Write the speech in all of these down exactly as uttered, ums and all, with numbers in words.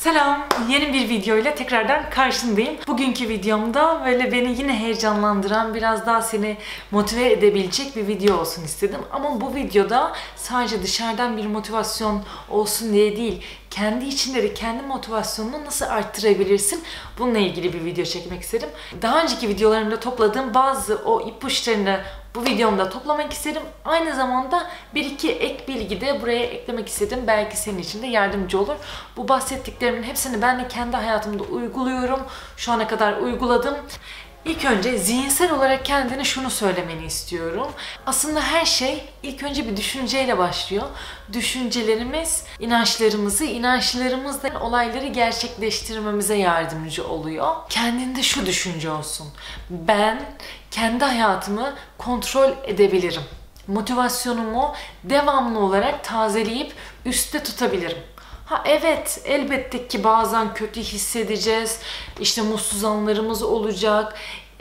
Selam, yeni bir video ile tekrardan karşındayım. Bugünkü videomda böyle beni yine heyecanlandıran, biraz daha seni motive edebilecek bir video olsun istedim. Ama bu videoda sadece dışarıdan bir motivasyon olsun diye değil, kendi içinde de kendi motivasyonunu nasıl arttırabilirsin bununla ilgili bir video çekmek istedim. Daha önceki videolarımda topladığım bazı o ipuçlarını bu videomda toplamak istedim. Aynı zamanda bir iki ek bilgi de buraya eklemek istedim. Belki senin için de yardımcı olur. Bu bahsettiklerimin hepsini ben de kendi hayatımda uyguluyorum. Şu ana kadar uyguladım. İlk önce zihinsel olarak kendine şunu söylemeni istiyorum. Aslında her şey ilk önce bir düşünceyle başlıyor. Düşüncelerimiz, inançlarımızı, inançlarımızla olayları gerçekleştirmemize yardımcı oluyor. Kendinde şu düşünce olsun. Ben kendi hayatımı kontrol edebilirim. Motivasyonumu devamlı olarak tazeleyip üstte tutabilirim. Ha evet, elbette ki bazen kötü hissedeceğiz, işte mutsuz anlarımız olacak.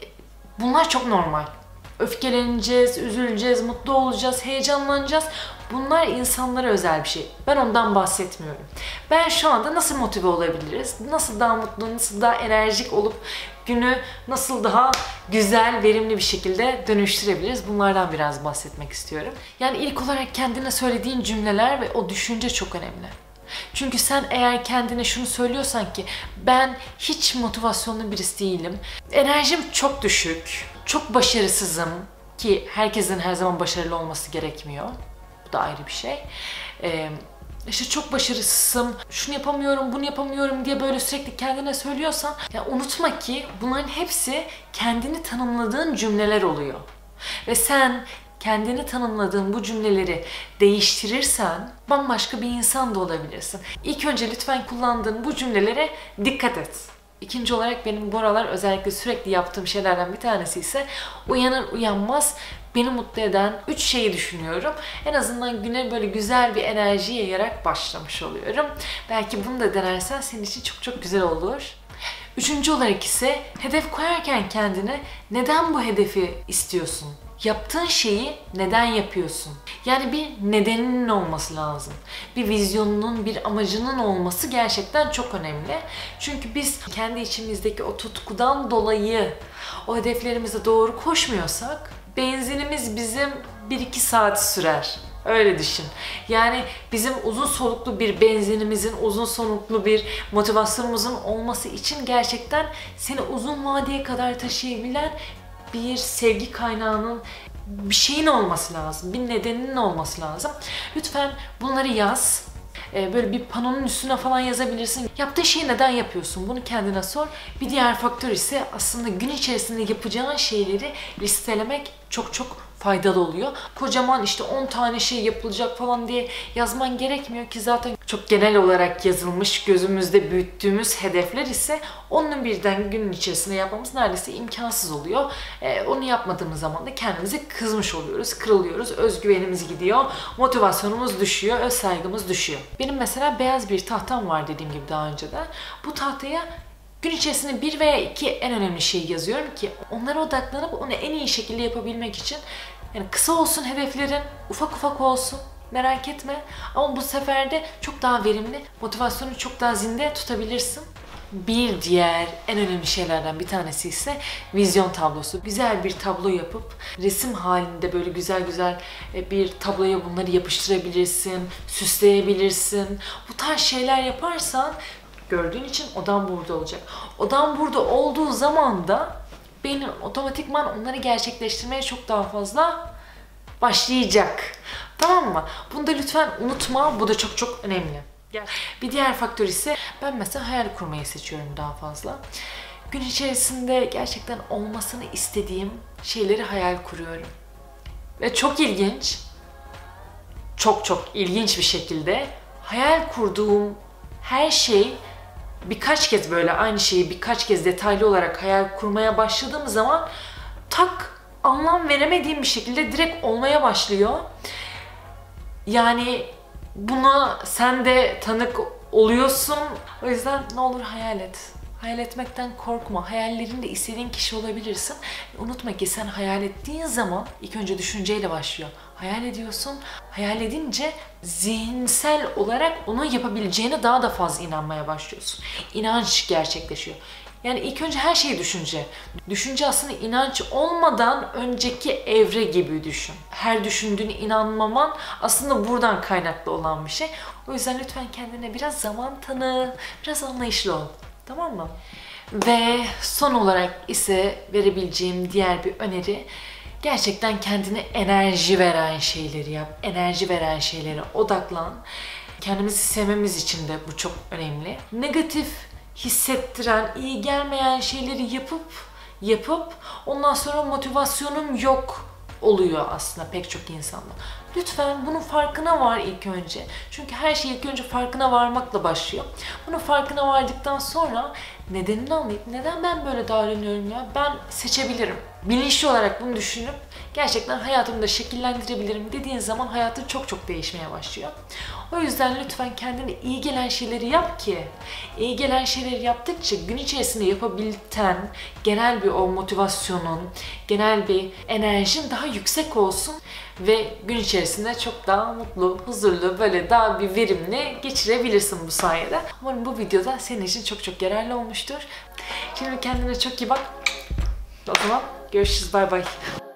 Bunlar çok normal. Öfkeleneceğiz, üzüleceğiz, mutlu olacağız, heyecanlanacağız. Bunlar insanlara özel bir şey. Ben ondan bahsetmiyorum. Ben şu anda nasıl motive olabiliriz? Nasıl daha mutlu, nasıl daha enerjik olup günü nasıl daha güzel, verimli bir şekilde dönüştürebiliriz? Bunlardan biraz bahsetmek istiyorum. Yani ilk olarak kendine söylediğin cümleler ve o düşünce çok önemli. Çünkü sen eğer kendine şunu söylüyorsan ki ben hiç motivasyonlu birisi değilim, enerjim çok düşük, çok başarısızım ki herkesin her zaman başarılı olması gerekmiyor. Bu da ayrı bir şey. Ee, işte çok başarısızım, şunu yapamıyorum, bunu yapamıyorum diye böyle sürekli kendine söylüyorsan ya unutma ki bunların hepsi kendini tanımladığın cümleler oluyor. Ve sen kendini tanımladığın bu cümleleri değiştirirsen bambaşka bir insan da olabilirsin. İlk önce lütfen kullandığın bu cümlelere dikkat et. İkinci olarak benim bu aralar özellikle sürekli yaptığım şeylerden bir tanesi ise uyanır uyanmaz beni mutlu eden üç şeyi düşünüyorum. En azından güne böyle güzel bir enerji yayarak başlamış oluyorum. Belki bunu da denersen senin için çok çok güzel olur. Üçüncü olarak ise hedef koyarken kendine neden bu hedefi istiyorsun? Yaptığın şeyi neden yapıyorsun? Yani bir nedeninin olması lazım. Bir vizyonunun, bir amacının olması gerçekten çok önemli. Çünkü biz kendi içimizdeki o tutkudan dolayı o hedeflerimize doğru koşmuyorsak benzinimiz bizim bir iki saat sürer. Öyle düşün. Yani bizim uzun soluklu bir benzinimizin, uzun soluklu bir motivasyonumuzun olması için gerçekten seni uzun vadeye kadar taşıyabilen bir sevgi kaynağının, bir şeyin olması lazım, bir nedeninin olması lazım. Lütfen bunları yaz. Böyle bir panonun üstüne falan yazabilirsin. Yaptığın şeyi neden yapıyorsun? Bunu kendine sor. Bir diğer faktör ise aslında gün içerisinde yapacağın şeyleri listelemek çok çok faydalı oluyor. Kocaman işte on tane şey yapılacak falan diye yazman gerekmiyor ki zaten çok genel olarak yazılmış, gözümüzde büyüttüğümüz hedefler ise onun birden günün içerisinde yapmamız neredeyse imkansız oluyor. Ee, onu yapmadığımız zaman da kendimize kızmış oluyoruz, kırılıyoruz, özgüvenimiz gidiyor, motivasyonumuz düşüyor, öz saygımız düşüyor. Benim mesela beyaz bir tahtam var dediğim gibi daha önceden. Bu tahtaya gün içerisinde bir veya iki en önemli şeyi yazıyorum ki onlara odaklanıp onu en iyi şekilde yapabilmek için, yani kısa olsun hedeflerin, ufak ufak olsun, merak etme, ama bu sefer de çok daha verimli, motivasyonu çok daha zinde tutabilirsin. Bir diğer en önemli şeylerden bir tanesi ise vizyon tablosu. Güzel bir tablo yapıp resim halinde böyle güzel güzel bir tabloya bunları yapıştırabilirsin, süsleyebilirsin. Bu tarz şeyler yaparsan gördüğün için odan burada olacak. Odan burada olduğu zaman da beynin otomatikman onları gerçekleştirmeye çok daha fazla başlayacak. Tamam mı? Bunu da lütfen unutma. Bu da çok çok önemli. Bir diğer faktör ise ben mesela hayal kurmayı seçiyorum daha fazla. Gün içerisinde gerçekten olmasını istediğim şeyleri hayal kuruyorum. Ve çok ilginç, çok çok ilginç bir şekilde hayal kurduğum her şey birkaç kez böyle aynı şeyi birkaç kez detaylı olarak hayal kurmaya başladığım zaman tak anlam veremediğim bir şekilde direkt olmaya başlıyor. Yani buna sen de tanık oluyorsun. O yüzden ne olur hayal et. Hayal etmekten korkma. Hayallerinde istediğin kişi olabilirsin. Unutma ki sen hayal ettiğin zaman ilk önce düşünceyle başlıyor. Hayal ediyorsun. Hayal edince zihinsel olarak onu yapabileceğine daha da fazla inanmaya başlıyorsun. İnanç gerçekleşiyor. Yani ilk önce her şey düşünce. Düşünce aslında inanç olmadan önceki evre gibi düşün. Her düşündüğüne inanmaman aslında buradan kaynaklı olan bir şey. O yüzden lütfen kendine biraz zaman tanı, biraz anlayışlı ol. Tamam mı? Ve son olarak ise verebileceğim diğer bir öneri, gerçekten kendine enerji veren şeyleri yap. Enerji veren şeylere odaklan. Kendimizi sevmemiz için de bu çok önemli. Negatif hissettiren, iyi gelmeyen şeyleri yapıp yapıp ondan sonra motivasyonum yok oluyor aslında pek çok insanda. Lütfen bunun farkına var ilk önce. Çünkü her şey ilk önce farkına varmakla başlıyor. Bunun farkına vardıktan sonra nedenini anlayıp neden ben böyle davranıyorum ya, ben seçebilirim. Bilinçli olarak bunu düşünüp gerçekten hayatımı da şekillendirebilirim dediğin zaman hayatın çok çok değişmeye başlıyor. O yüzden lütfen kendine iyi gelen şeyleri yap ki iyi gelen şeyleri yaptıkça gün içerisinde yapabilten genel bir o motivasyonun, genel bir enerjin daha yüksek olsun ve gün içerisinde çok daha mutlu, huzurlu, böyle daha bir verimli geçirebilirsin bu sayede. Umarım bu videoda senin için çok çok yararlı olmuştur. Şimdi kendine çok iyi bak. O zaman görüşürüz. Bay bay.